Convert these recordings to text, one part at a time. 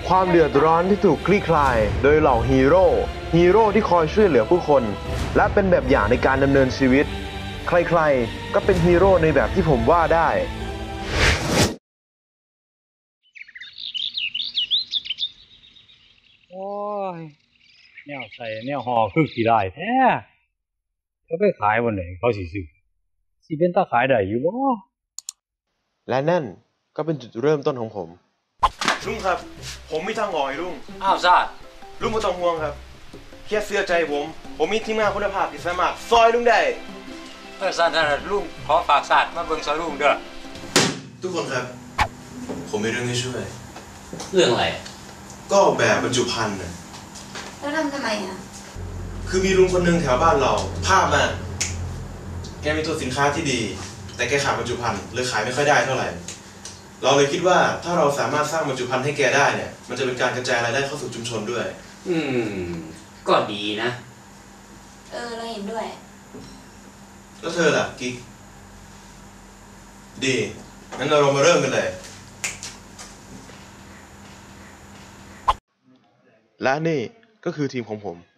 ความเดือดร้อนที่ถูกคลี่คลายโดยเหล่าฮีโร่ที่คอยช่วยเหลือผู้คนและเป็นแบบอย่างในการดำเนินชีวิตใครๆก็เป็นฮีโร่ในแบบที่ผมว่าได้โอ้ยแนวใส่แนวห่อคือขี้ได้แท้เขาไปขายวันไหนเขาสิซื้อสิเป็นตาขายได้อยู่บ่และนั่นก็เป็นจุดเริ่มต้นของผมลุงครับผมมีทางออกให้ลุงอ้าวซาดลุงไม่ต้องห่วงครับแค่เชื่อใจผมมีทีมงานคุณภาพที่สามารถซอยลุงได้ซาดลุงขอฝากซาดมาเบิ่งซอยลุงเด้อทุกคนครับผมมีเรื่องให้ช่วยเรื่องอะไรก็แบบบรรจุภัณฑ์นะแล้วทำไมอ่ะคือมีลุงคนหนึ่งแถวบ้านเราภาพมากแกมีตัวสินค้าที่ดีแต่แกขาดบรรจุภัณฑ์เลยขายไม่ค่อยได้เท่าไหร่เราเลยคิดว่าถ้าเราสามารถสร้างบรรจุภัณฑ์ให้แกได้เนี่ยมันจะเป็นการกระจายรายได้เข้าสู่ชุมชนด้วยก็ดีนะเราเห็นด้วยแล้วเธอล่ะกิ๊กดีงั้นเรามาเริ่มกันเลยและนี่ก็คือทีมของผม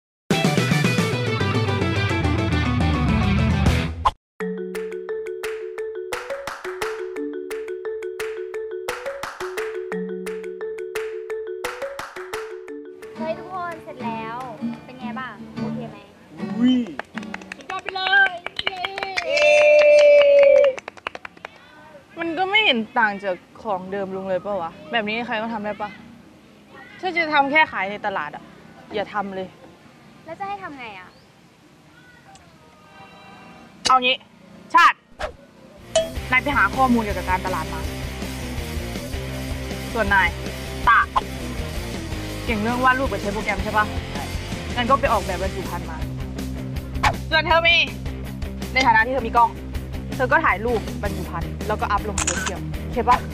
เฮ้ยทุกคนเสร็จแล้วเป็นไงบ้างโอเคไหมสุดยอดไปเลยมันก็ไม่เห็นต่างจากของเดิมลุงเลยป่ะวะแบบนี้ใครก็ทำได้ปะถ้าจะทำแค่ขายในตลาดอ่ะอย่าทำเลยแล้วจะให้ทำไงอ่ะเอางี้ชาตินายไปหาข้อมูลเกี่ยวกับการตลาดมาส่วนนายตาเก่งเรื่องวาดรูปกับใช้โปรแกรมใช่ปะงั้นก็ไปออกแบบบรรจุภัณฑ์มาส่วนเธอมีในฐานะที่เธอมีกล้องเธอก็ถ่ายรูปบรรจุภัณฑ์แล้วก็อัพลงโซเชียลโอเคปะ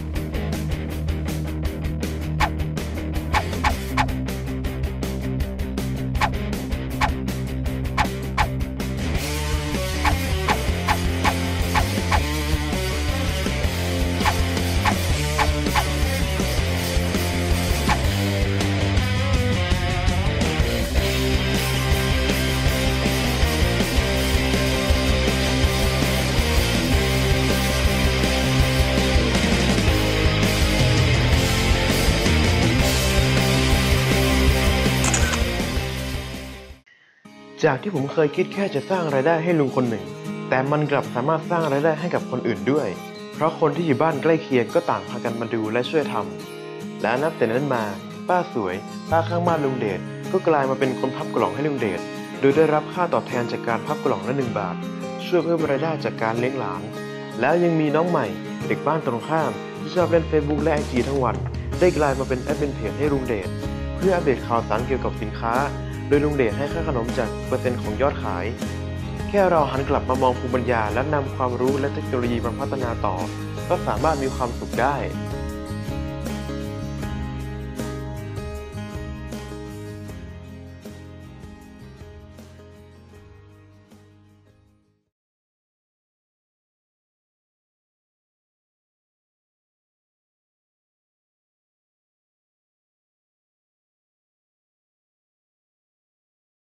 จากที่ผมเคยคิดแค่จะสร้างรายได้ให้ลุงคนหนึ่งแต่มันกลับสามารถสร้างรายได้ให้กับคนอื่นด้วยเพราะคนที่อยู่บ้านใกล้เคียงก็ต่างพากันมาดูและช่วยทำและนับแต่นั้นมาป้าสวยป้าข้างบ้านลุงเดชก็กลายมาเป็นคนพับกล่องให้ลุงเดชโดยได้รับค่าตอบแทนจากการพับกล่องละ1 บาทช่วยเพิ่มรายได้จากการเลี้ยงหลานแล้วยังมีน้องใหม่เด็กบ้านตรงข้ามที่ชอบเล่น Facebook และ IG ทั้งวันได้กลายมาเป็นแอดมินเพจให้ลุงเดชเพื่ออัปเดตข่าวสารเกี่ยวกับสินค้าโดยลุงเดชให้ค่าขนมจากเปอร์เซ็นต์ของยอดขายแค่เราหันกลับมามองภูมิปัญญาและนำความรู้และเทคโนโลยีมาพัฒนาต่อก็สามารถมีความสุขได้